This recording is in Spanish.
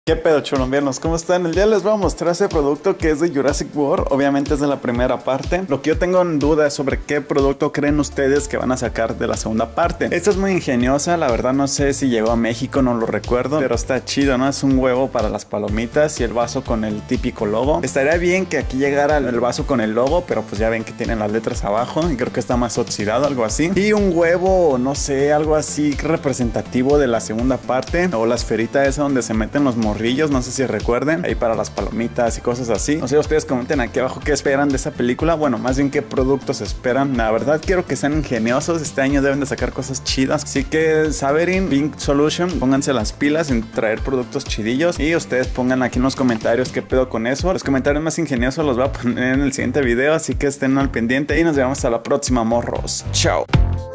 ¿Qué pedo, cholombianos? ¿Cómo están? El día les voy a mostrar ese producto que es de Jurassic World. Obviamente es de la primera parte. Lo que yo tengo en duda es sobre qué producto creen ustedes que van a sacar de la segunda parte. Esta es muy ingeniosa, la verdad no sé si llegó a México, no lo recuerdo, pero está chido, ¿no? Es un huevo para las palomitas y el vaso con el típico logo. Estaría bien que aquí llegara el vaso con el logo, pero pues ya ven que tienen las letras abajo y creo que está más oxidado, algo así. Y un huevo, no sé, algo así representativo de la segunda parte, o la esferita esa donde se meten los morrillos, no sé si recuerden, ahí para las palomitas y cosas así. No sé, ustedes comenten aquí abajo qué esperan de esa película, bueno, más bien qué productos esperan. La verdad quiero que sean ingeniosos, este año deben de sacar cosas chidas, así que Saberin, Pink Solution, pónganse las pilas en traer productos chidillos y ustedes pongan aquí en los comentarios qué pedo con eso. Los comentarios más ingeniosos los voy a poner en el siguiente video, así que estén al pendiente y nos vemos hasta la próxima, morros. Chao.